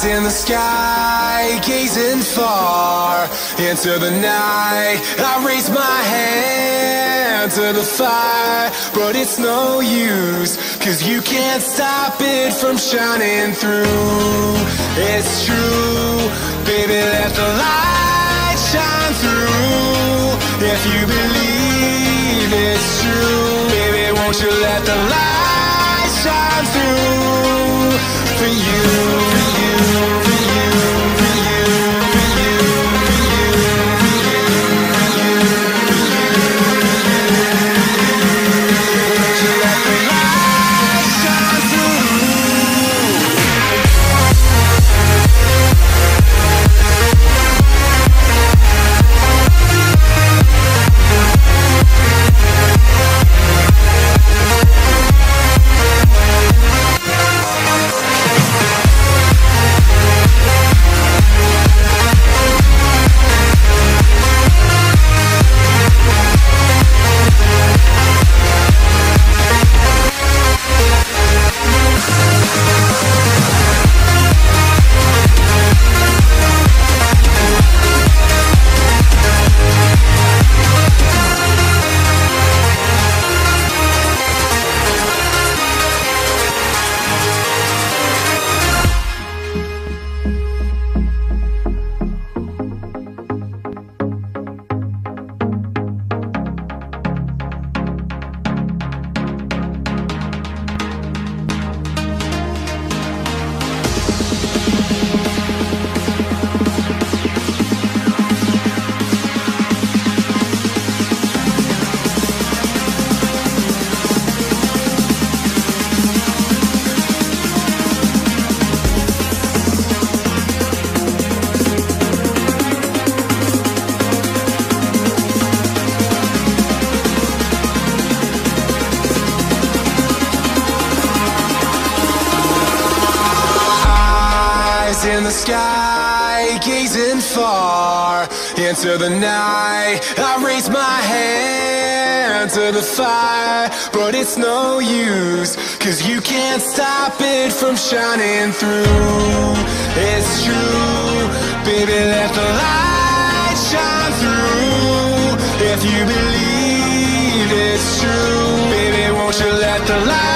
In the sky, gazing far into the night, I raise my hand to the fire, but it's no use, 'cause you can't stop it from shining through. It's true, baby, let the light shine through. If you believe it's true, baby, won't you let the light shine through for you, for you, for you, for you, for you, for you, for you, for you, won't you let the light shine through? In the sky, gazing far into the night, I raise my hand to the fire, but it's no use, 'cause you can't stop it from shining through. It's true, baby, let the light shine through. If you believe it's true, baby, won't you let the light